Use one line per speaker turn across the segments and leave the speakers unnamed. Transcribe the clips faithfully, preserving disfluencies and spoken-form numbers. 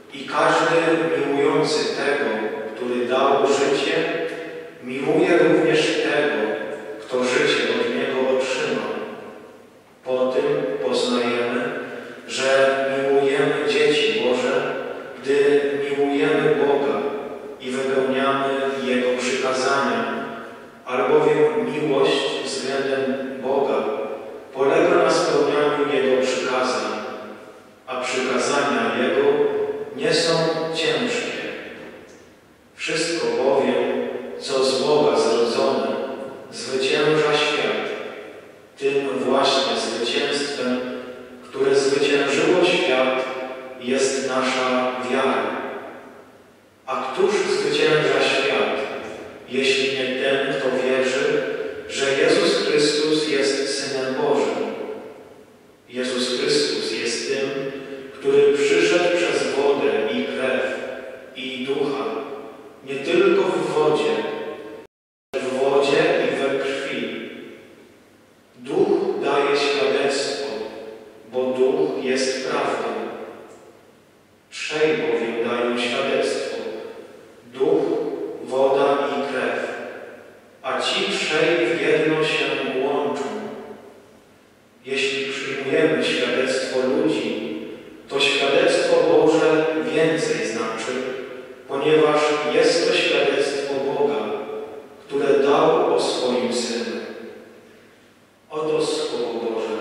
I każdy miłujący tego, który dał życie, miłuje również tego, kto życie od Niego otrzymał. Po tym poznajemy, że miłujemy dzieci Boże, gdy miłujemy Boga i wypełniamy Jego przykazania, albowiem miłość względem Boga polega na spełnianiu Jego przykazań, a przykazania Jego nie są ciężkie. Wszystko bowiem, co z Boga zrodzone, zwycięża świat. Tym właśnie zwycięstwem, które zwyciężyło świat, jest nasza wiara. A któż zwycięża świat, jeśli nie ten, kto wierzy, że Jezus Chrystus jest Synem Bożym? Jezus Chrystus jest tym, który przyszedł przez wodę i krew i ducha, nie tylko w wodzie, w wodzie i we krwi. Duch daje świadectwo, bo Duch jest prawdą. Trzej bowiem dają świadectwo: Duch, woda i krew, a ci trzej w jedno się łączą. Jeśli przyjmujemy świadectwo ludzi, to świadectwo Boże więcej znaczy, ponieważ jest to świadectwo Boga, które dał o swoim Synu. Oto Słowo Boże.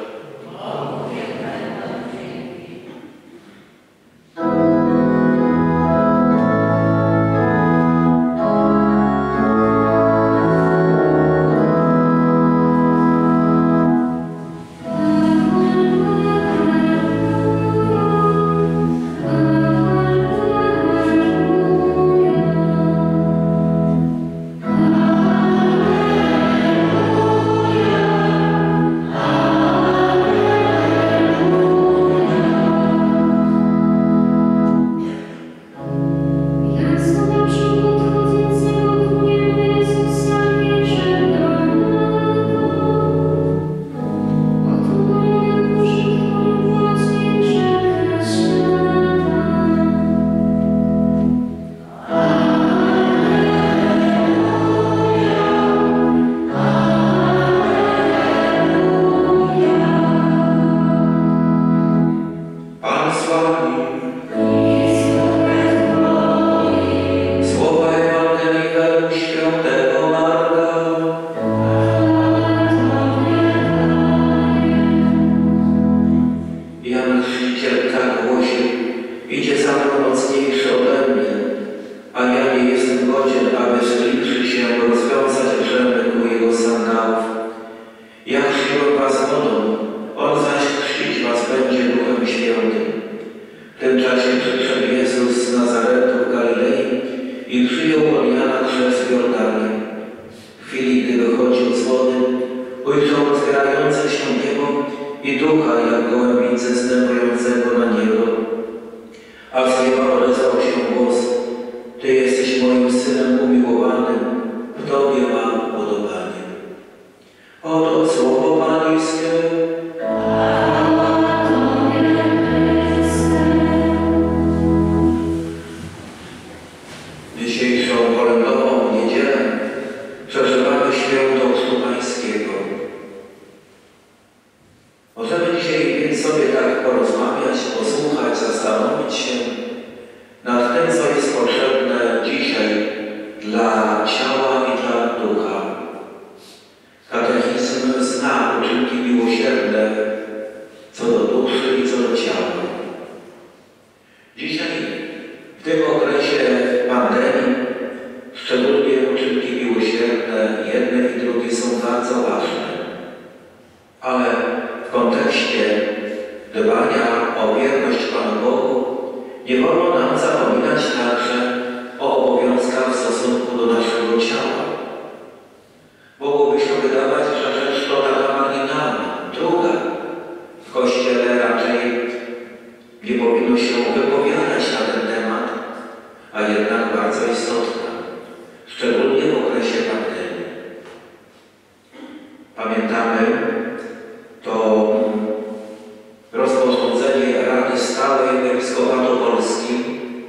Pamiętamy to rozporządzenie Rady Stałej Episkopatu Polski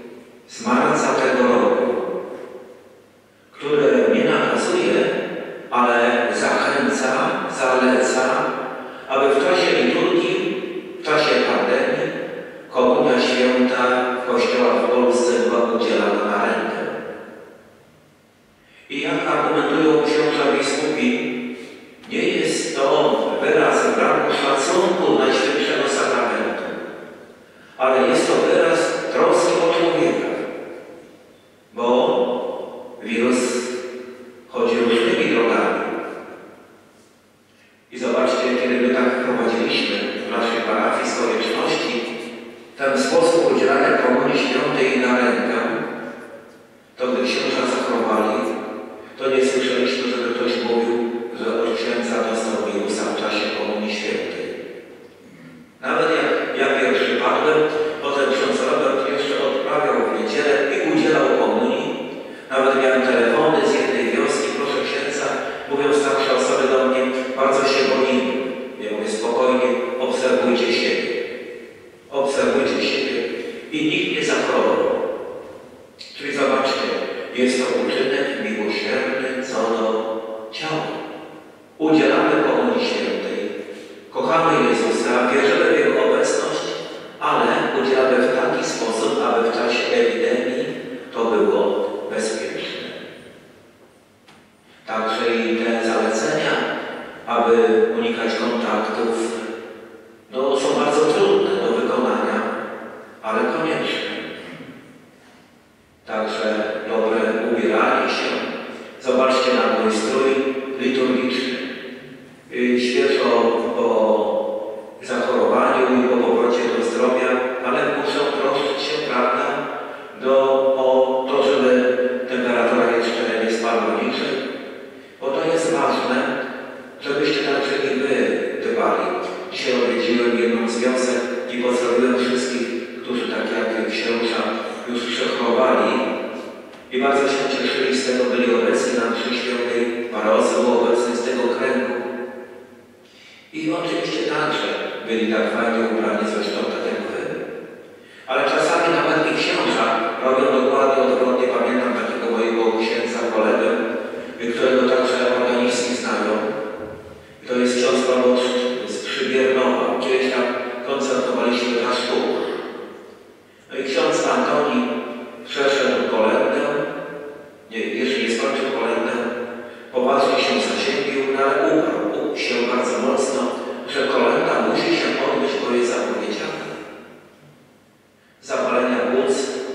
I bardzo się cieszyli z tego, byli obecni na mszy świętej, parę osób było obecnych z tego kręgu. I oczywiście także byli tak fajnie ubrani, zresztą tak jak wy. Ale czasami nawet i księża robią dokładnie odwrotnie. Pamiętam takiego mojego księdza, kolegę, którego także organiści znają. To jest ksiądz proboszcz z Przybiernowa. Kiedyś tam koncertowaliśmy na sztuk. No i ksiądz Antoni przeszedł kolędę, nie, jeszcze nie skończył kolędę, poważnie się zaziębił, no ale uparł się bardzo mocno, że kolęda musi się odbyć, bo jest zapowiedziana. Zapalenia płuc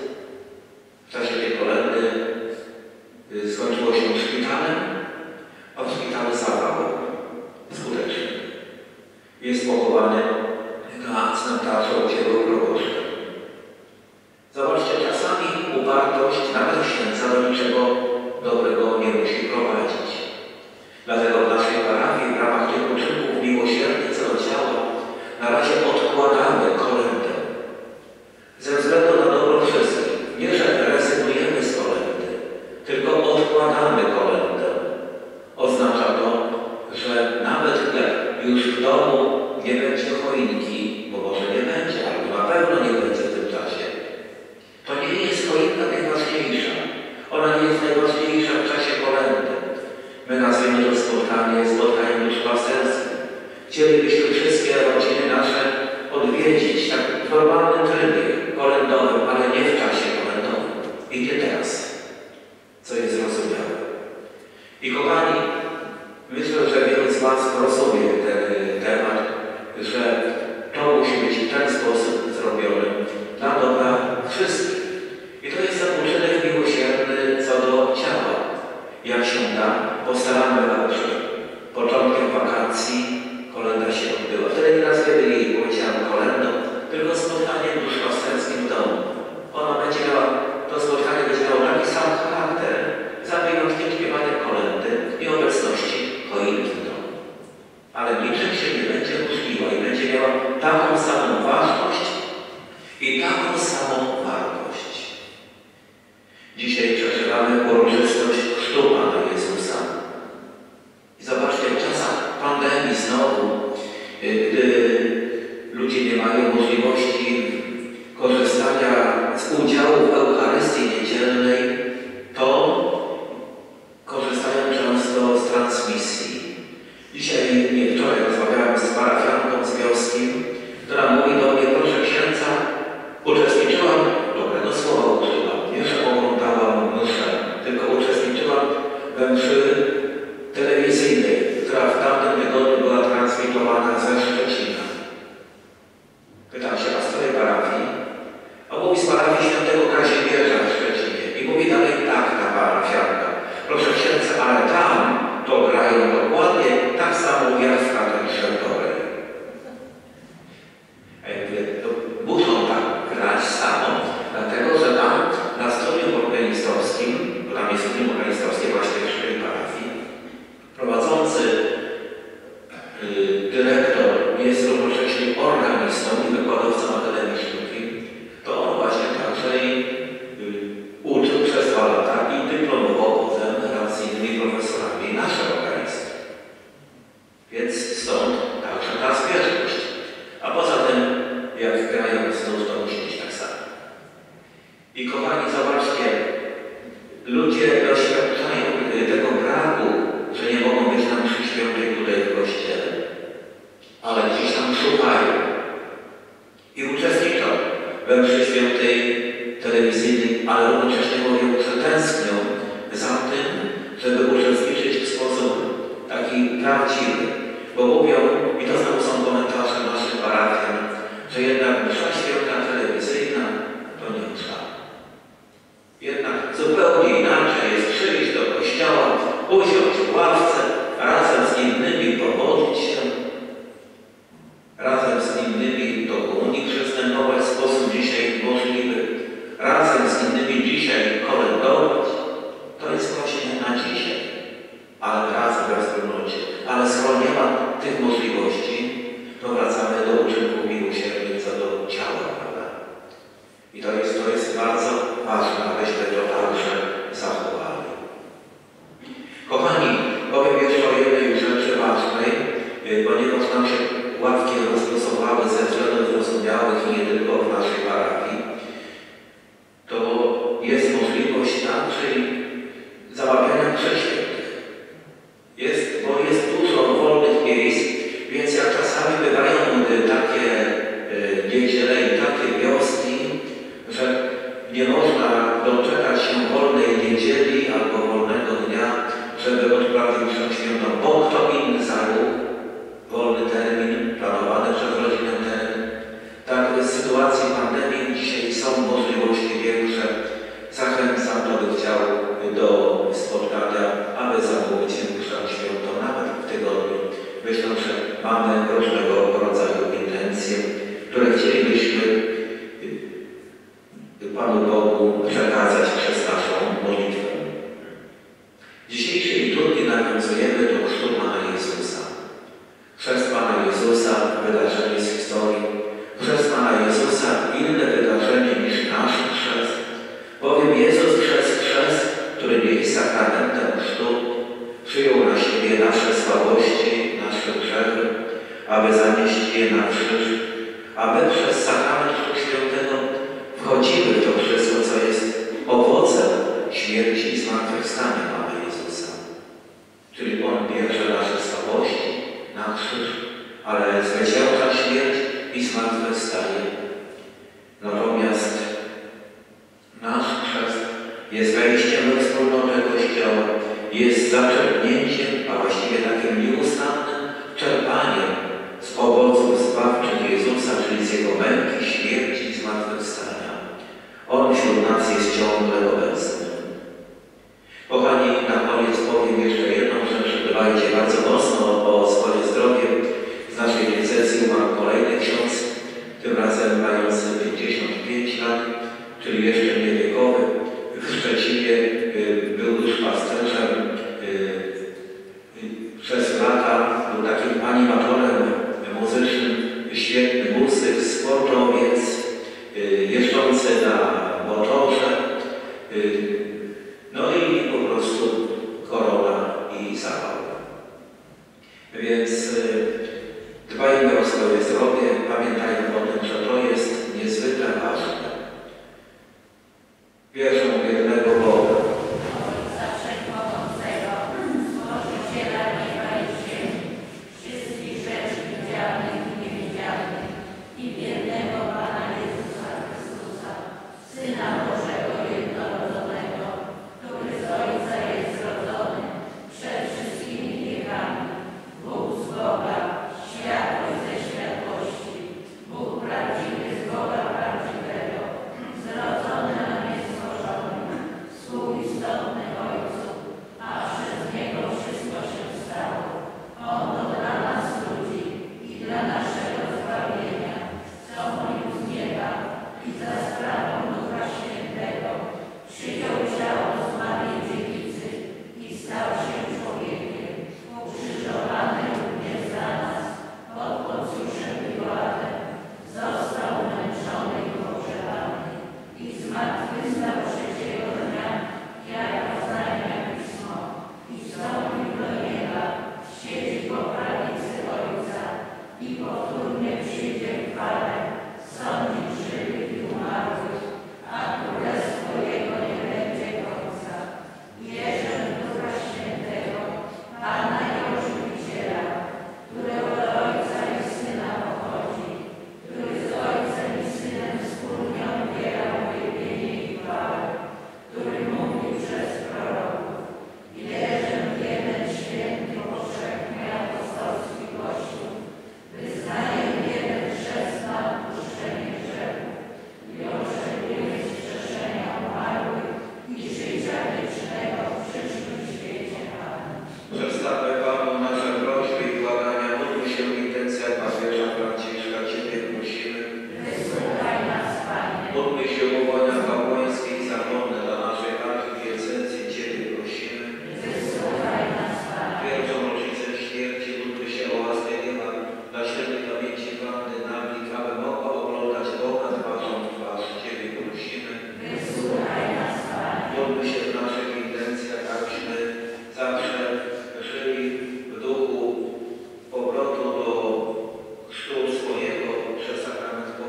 w czasie tej kolędy skończyło się szpitalem, a w szpitalu zawał skuteczny. Jest pochowany na cmentarzu ojciego proboszcza. Zobaczcie, czasami upartość nawet księdza do niczego dobrego nie musi prowadzić. Dlatego w naszej parafii w ramach tych uczynków miłosiernych co do ciała na razie odkładamy kolędę. Ze względu na dobro wszystkich. Nie, że rezygnujemy z kolendy, tylko odkładamy kolędę. Oznacza to, że nawet jak już w domu nie będzie choinki, bo może nie będzie, albo na pewno nie będzie w tym czasie, to nie jest choinka najważniejsza. Ona nie jest najważniejsza w czasie kolendy. My nazwiemy to spotkanie spotkaniem duszpasterskim. Chcielibyśmy wszystkie rodziny nasze odwiedzić tak w normalnym trybie kolędowym, ale nie w czasie kolędowym. I nie teraz, co jest zrozumiałe. I kochani, myślę, że wielu z was rozumie ten temat, że to musi być w ten sposób zrobione dla dobra wszystkich. I to jest ten uczynek miłosierny co do ciała. Jak się da, postaramy, aby przed początkiem wakacji kolenda się odbyła. Wtedy nie nazwiemy jej, powiedziałem, kolendą, tylko spotkaniem duszpasterskim w domu. Ona będzie miała, to spotkanie będzie miało taki sam charakter, za wyjątkiem śpiewania kolendy i obecności choinki w domu. Ale niczym się nie będzie różniła i będzie miała taką samą ważność i taką samą wartość. Dzisiaj przeżywamy uroczystość chrztu Pana Jezusa. I zobaczcie, w czasach pandemii znowu, gdy ludzie nie mają możliwości korzystania z udziału w Eucharystii Niedzielnej, to korzystają często z transmisji. Dzisiaj, nie wczoraj, rozmawiałem z parafianką z wioski, która mówi do mnie: proszę księdza, uczestniczyłam, dobrego słowa użyłam, nie że oglądałam mszę, tylko uczestniczyłam we mszy telewizyjnej, która w tamtym tygodniu była transmitowana ze Szczecina. Pytam się, a z której parafii? A mówi z parafii świętego Kazimierza w Szczecinie. I mówi dalej tak ta parafianka: proszę księdza, ale tam to grają dokładnie tak samo jak w katedrze Torej. A ja mówię, to muszą tak grać samo, dlatego że tam na studium organistowskim, bo tam jest studium organistowskie właśnie w tej parafii, prowadzący yy, dyrektor jest równocześnie organistą i wykładowcą Akademii Sztuki, to on właśnie także i yy, uczył przez dwa lata i dyplomował potem wraz z innymi profesorami nasze organisty. Więc stąd także ta zbieżność. A poza tym, jak grają znów, to musi być tak samo. I kochani, zobaczcie, ludzie doświadczają tego braku, że nie mogą być na mszy świętej tutaj w kościele, ale gdzieś tam szukają i uczestniczą we mszy świętej telewizyjnej, ale równocześnie mówią, że tęsknią za tym, żeby uczestniczyć w sposób taki prawdziwy. Bo mówią, i to znowu są komentarze naszych parafian, że jednak msza święta telewizyjna to nie msza. Jednak zupełnie inaczej jest przyjść do kościoła, usiąść w ławce, razem z innymi pomodlić się, razem z innymi do komunii przystępować w sposób dzisiaj możliwy, razem z innymi dzisiaj kolędować. To jest właśnie na dzisiaj, ale razem we wspólnocie. Ale skoro nie ma tych możliwości, to wracamy do uczynków miłosiernych co do ciała, prawda? I to jest, to jest bardzo ważne, abyśmy to także czyli zamawiania mszy świętych. Jest, bo jest dużo wolnych miejsc, więc jak czasami bywają takie niedziele i takie wioski, że nie można doczekać się wolnej niedzieli albo wolnego dnia, żeby odprawić mszę świętą, bo kto inny zajął wolny termin, planowany przez rodzinę termin. Tak, w sytuacji pandemii dzisiaj są możliwości większe. Zachęcam, kto by chciał do spotkania, aby zamówić mszę świętą nawet w tygodniu. Myślę, że mamy różnego rodzaju intencje, które chcielibyśmy Panu Bogu przekazać przez naszą modlitwę. Dzisiejszej liturgii nawiązujemy do chrztu Pana Jezusa. Chrzest Pana Jezusa, wydarzenie z historii. Chrzest Pana Jezusa inne wydarzenie niż nasz chrzest, bowiem Jezus przez chrzest, który nie jest sakramentem chrztu, przyjął na siebie nasze słabości, nasze grzechy, aby zanieść je na krzyż, a my przez sakrament Chrztu Świętego wchodzimy w to wszystko, co jest owocem śmierci i zmartwychwstania Pana Jezusa. Czyli On bierze nasze słabości na krzyż, ale zwycięża śmierć i zmartwychwstaje. Natomiast nasz chrzest jest wejściem we wspólnotę Kościoła, jest zaczerpnięciem, a właściwie takim nieustannym czerpaniem z owoców zbawczych Jezusa, czyli z Jego męki, śmierci i zmartwychwstania. On wśród nas jest ciągle obecny. Kochani, na koniec powiem jeszcze jedną rzecz. Dbajcie bardzo mocno o swoje zdrowie. Z naszej diecezji umarł kolejny ksiądz, tym razem mający pięćdziesiąt pięć lat, czyli jeszcze niewiekowy. W Szczecinie był już pasterzem. Przez lata był takim animatorem muzycznym, świetny muzyk, sportowiec, jeżdżący na motorze. No i po prostu korona i zawał. Więc dbajmy o swoje zdrowie, pamiętajmy o tym, że to jest niezwykle ważne. Wierzę w jednego Boga.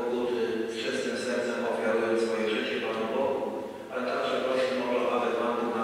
Pan Bóg, ale także prosimy o to, aby Pan Bóg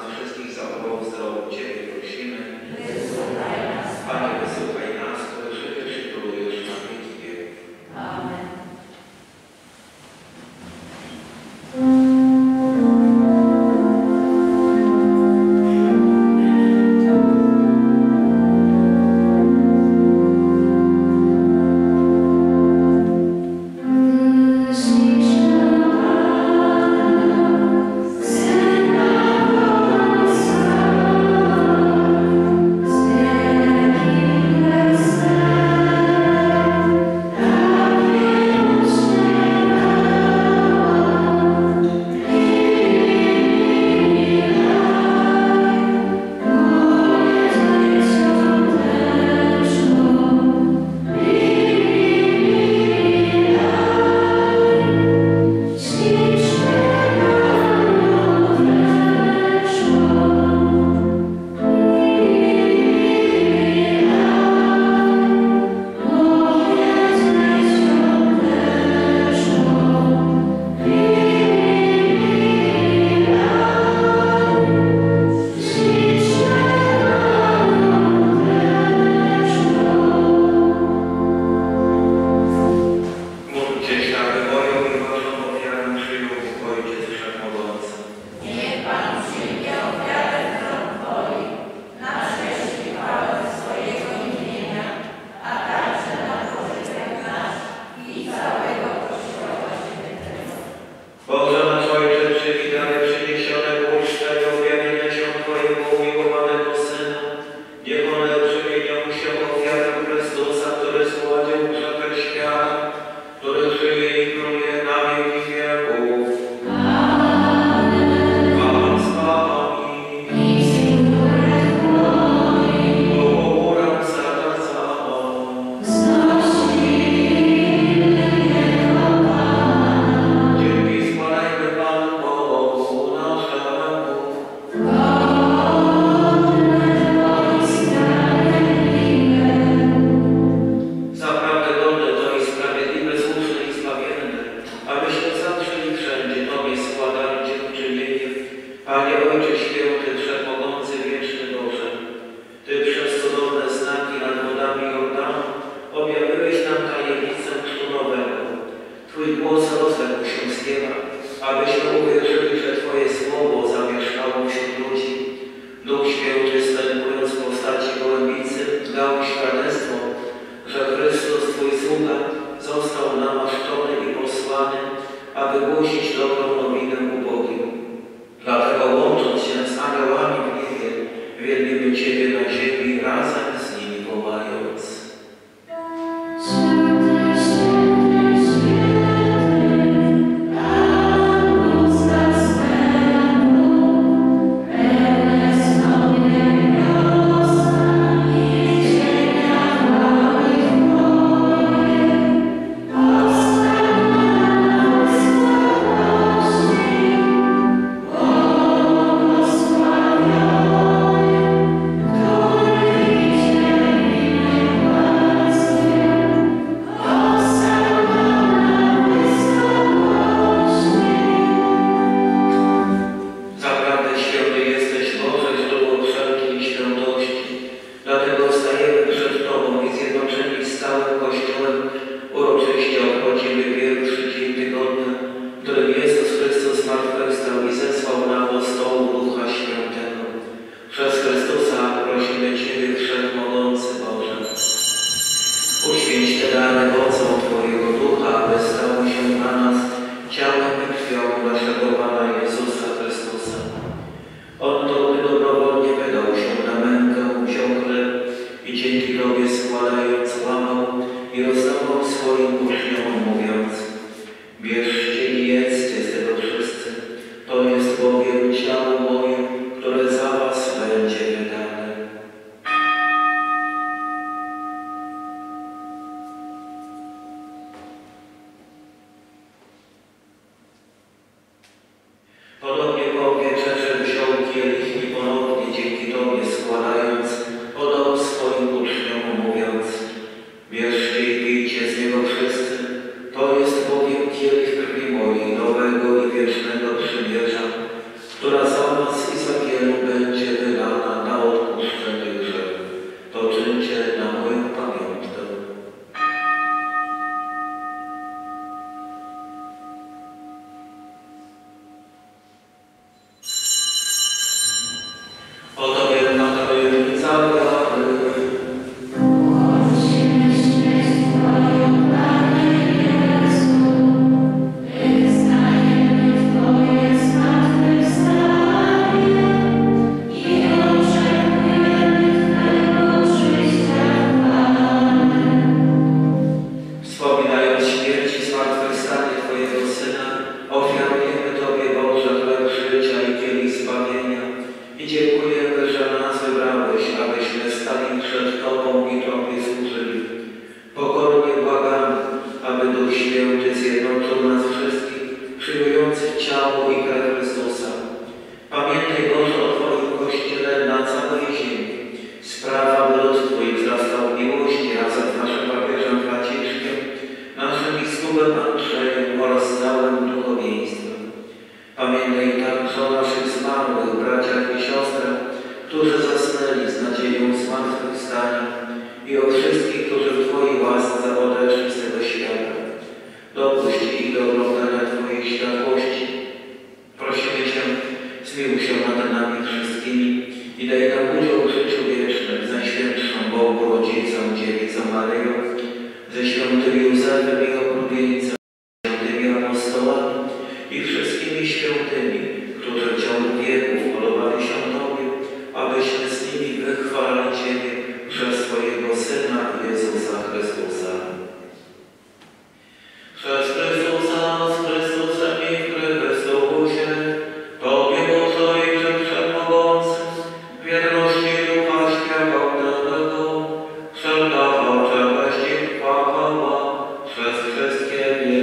Panie Ojcze Święty, Wszechmogący, Wieczny Boże, Ty przez cudowne znaki nad wodami Jordanu objawiłeś nam tajemnicę chrztu nowego. Twój głos rozległ się z nieba, abyśmy uwierzyli, że Twoje słowo zamieszkało wśród ludzi. Duch Święty, wstępując w postaci gołębicy, dał świadectwo, że Chrystus, Twój sługa, został namaszczony i posłany, aby głosić dobrą nowinę ubogim. Dlatego łącząc się z aniołami w niebie, wielbimy Ciebie na ziemi, razem z nimi wołając.
Przez wszystkie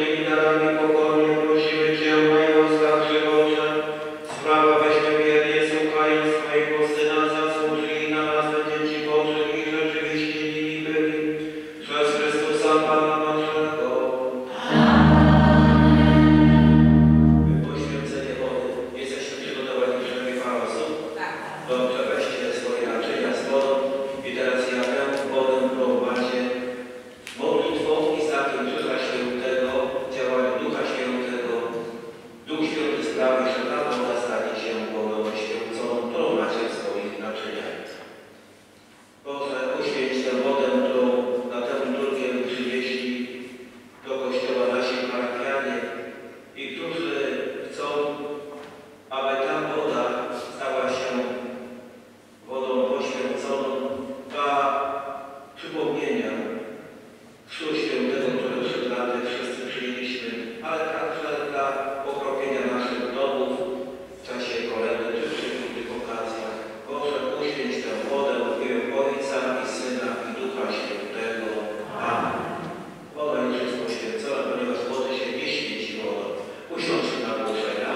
tymi darami pokornie prosimy Cię, najłaskarszy Boże, sprawa weźmiewiernie słuchając Twojego Syna zasłużyli na nazwę dzieci Bożych i rzeczywiście nimi byli przez Chrystusa Pana naszego. Poświęcenie wody. Jesteśmy przygotowani przynajmniej parę osób? Tak. Dobrze, weźcie swoje naczynia z wodą i teraz ja tę wodę prowadzi modlitwą i znakiem Ducha Świętego, działaniem Ducha Świętego. Duch Święty sprawi, że ta woda stanie się wodą oświęconą, którą macie w swoich naczyniach. Boże, uświęć tę wodę, którą na tę liturgię przynieśli do kościoła nasi parafianie i którzy chcą, aby ta woda stała się wodą poświęconą dla przypomnienia Chrztu Świętego, który przed laty wszyscy przyjęliśmy, ale także dla pokropienia naszych domów w czasie kolędy czy przy innych okazjach. Boże, uświęć tę wodę w imię Ojca i Syna i Ducha Świętego. Amen. Woda już jest poświęcona, ponieważ wody się nie święci wodą. Usiądźmy na ogłoszenia.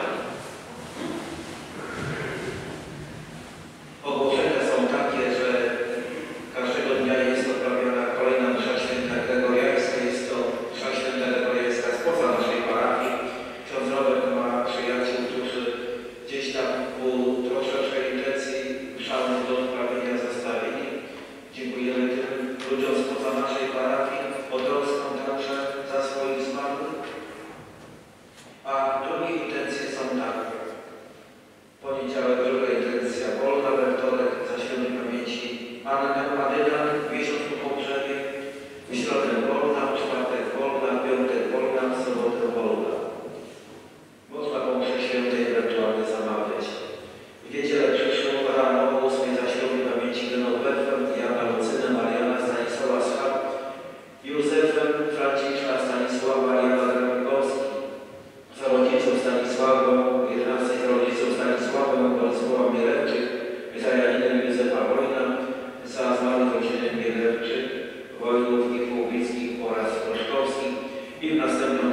Ogłoszenia są takie, że każdego dnia jest odprawiana kolejna msza święta gregoriańska. Jest to msza święta gregoriańska spoza naszej parafii. Ksiądz Robert ma przyjaciół, którzy gdzieś tam u troszeczkę intencji mszalnych do odprawienia zostawili. Dziękujemy tym ludziom spoza naszej parafii, o troską także za swoich zmarłych. A drugie intencje są takie. Poniedziałek druga intencja wolna, we wtorek za świętej pamięci Annę Adyna, miesiąc po pogrzebie, w środę wolna, w czwartek wolna, w piątek wolna, w sobotę wolna. Można po mszy świętej ewentualnie zamawiać. W niedzielę przyszłą rano o ósmej za świętej pamięci Genowefem, Jana Lucynę, Mariana Stanisława Schab, Józefem, Franciszka Stanisława, Jana Grabikowski, za rodziców Stanisławą, jedenastej za rodziców Stanisławą, Bolesława Mielewczyk, za Janinem Józefa Wojna, za zmarłych rodziny Mielewczyk, Wojnów i Półwickich oraz Proszkowskich i w następnym